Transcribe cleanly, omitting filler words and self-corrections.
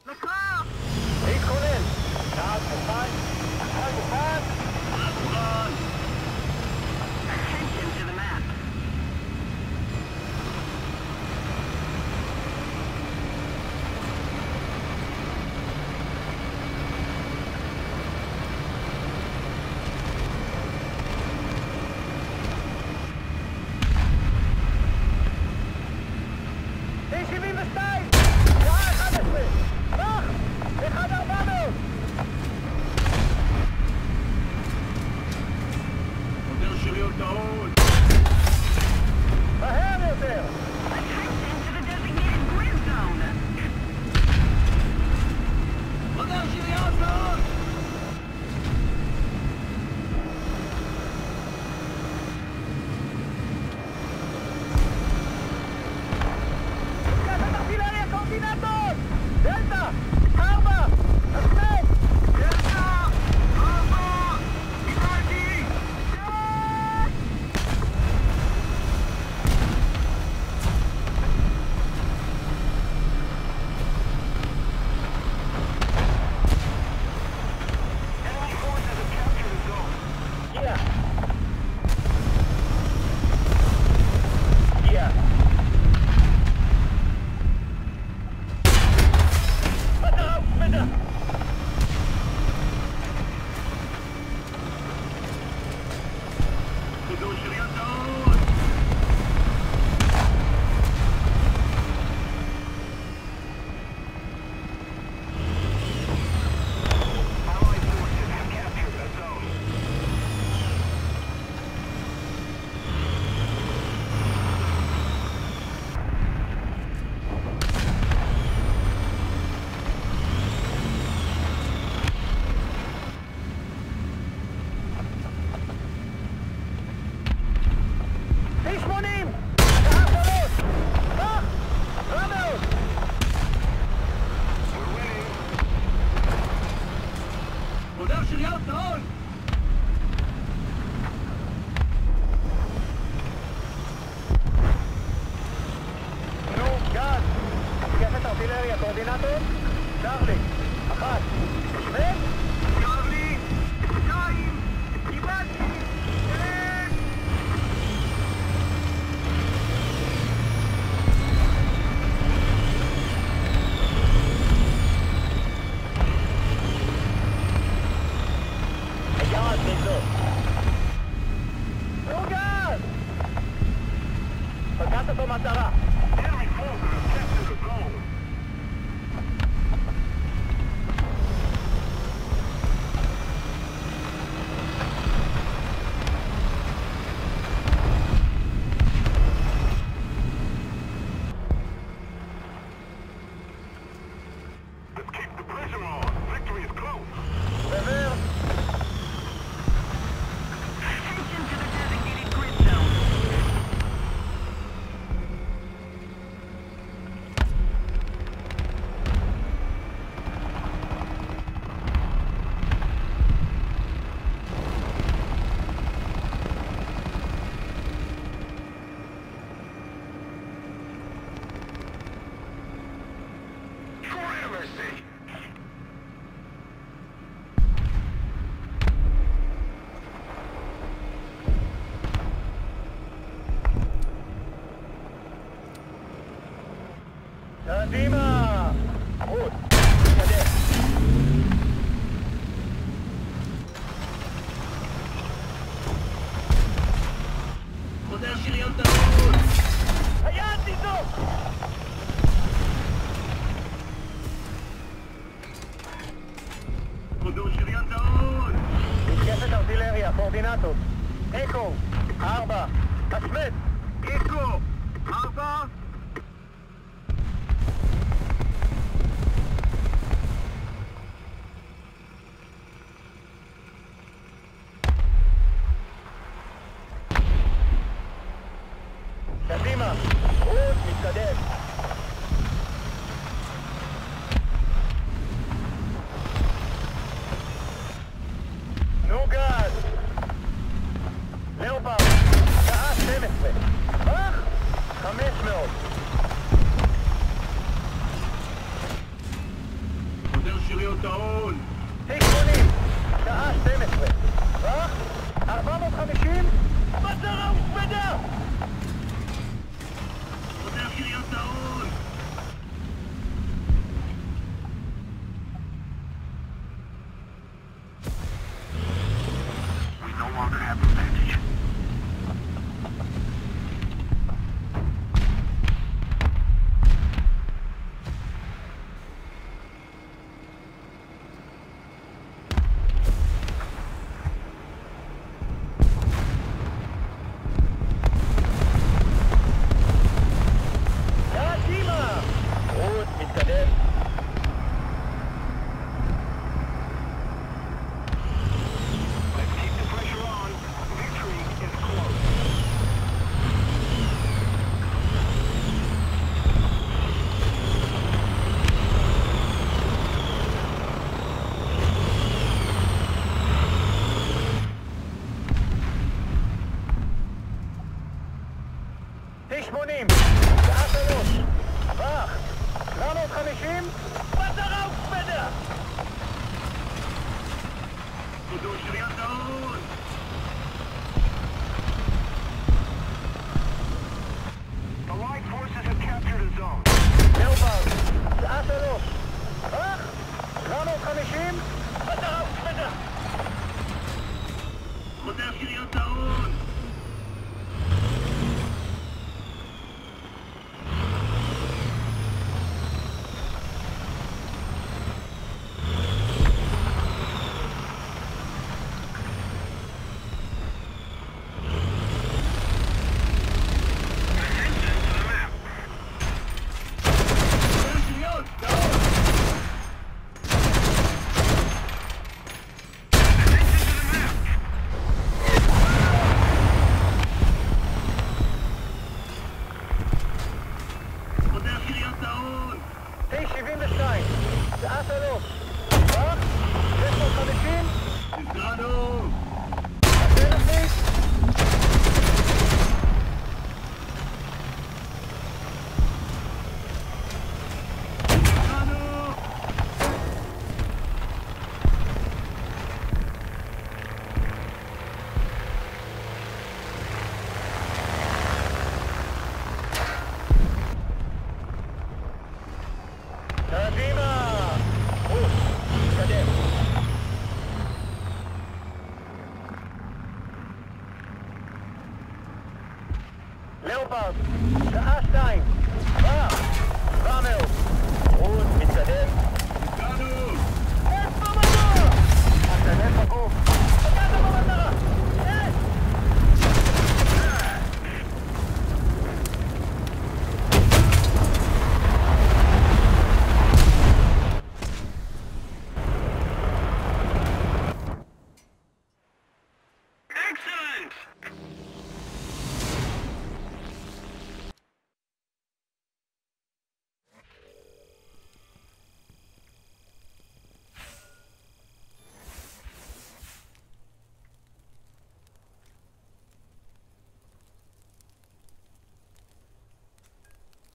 לקרב! להתכונן! צעד אחד, אחד אחד! רון! Attention to the map. T-72! שעה 11! רח! 1-400! עובר שריון טעון! מהר יותר! Attention to the designated grid zone. עובר שריון טעון! מתקפת ארטילריה קורדינטות! דלתא! 4! הספק! דלתא! 4! קיבלתי! Enemy forces have captured the zone. הגיע! הגיע! מטרה הופמדה! עובר שריון טעון! Allied forces have captured the zone. T-80! שעה 3! רח! 400! We're winning. עובר שריון טעון! נו, גז! מתקפת ארטילריה קורדינטות? צ'רלי! 1! שווה? צ'רלי! 2! קיבלתי! 3! היעד נגדו! נו, גז! פגעת במטרה! Enemy forces have captured the zone. Let's keep the pressure on. Victory is close. עובר! Attention to the designated grid zone. For mercy. קדימה! רות! תתקדם! עובר שריון טעון! היעד נגדו! עובר שריון טעון! מתקפת ארטילריה קורדינטות! אקו! 4! השמד! אקו! 4! טעון! T80, שעה 12. טווח, 450, מטרה הושמדה! פותח קריית טעון! We no longer have advantage. קדימה! רות, מתקדם. Let's keep the pressure on. Victory is close. T80, שעה 3. טווח, 750, מטרה הושמדה! חידוש קריית טעון! The Allied forces have captured a zone. ליאופרד, שעה 3. טווח, 750, מטרה הושמדה! פותח קריית טעון! T72, שעה 3. טווח, 650, נזרנו!